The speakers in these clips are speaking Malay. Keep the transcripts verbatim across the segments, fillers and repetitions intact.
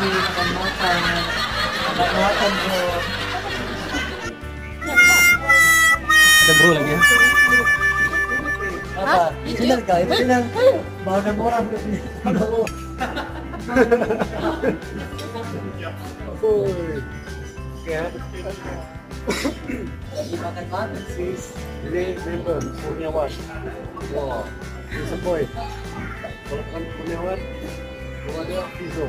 hindi nakamakan. Nakamakan ko. Ada bro lagi ya? Apa? Sinar ka? Iba sinar. Bawa na mura. Uy. Kaya? Hindi makan makan sis. Hindi, member. Punyawan. Wow. Isa boy. Punyawan. Wala piso.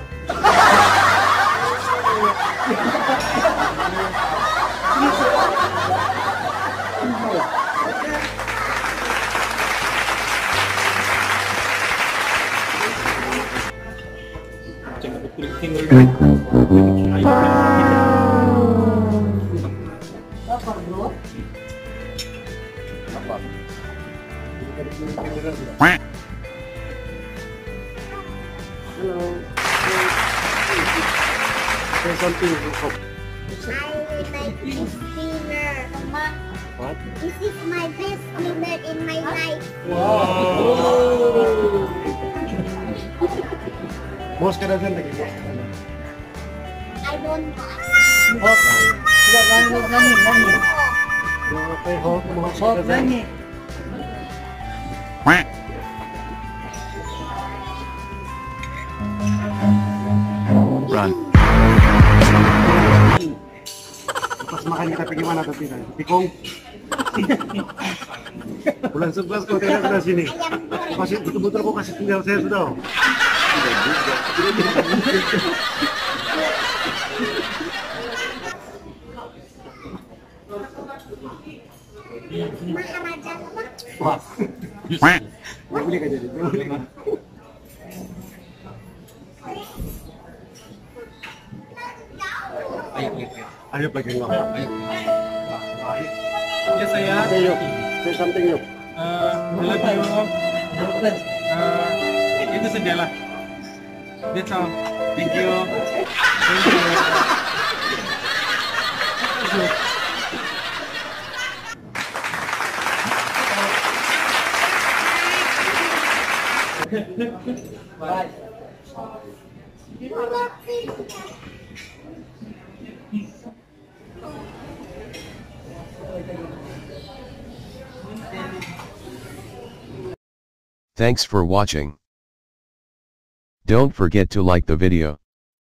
Cakap kulit king. Apa bro? Apa? Hello. Say something. I like this dinner. What? This is my best dinner in my life. Wow. Most ka na dyan, lagi most ka na. I don't want. Hok. Tidak gani gani gani. Yung kay Hawk, most ka Hok na dyan. gani. Run. Pas makan kita pergi mana tapi kan? Tikung. Bulan sebelas kau tengok ke sini. Kasih betul-betul kau kasih tinggal saya sudah. Maharaja apa? Wah. Nggak boleh kan jadi? Nggak boleh. Ayo, ayo, ayo. Ayo pakai ngomong. Ayo. Ya saya. Say yuk. Say something yuk. Uh, I love you. Uh, itu saja lah. That's all. Thank you. Thank you. Bye. Thanks for watching. Don't forget to like the video.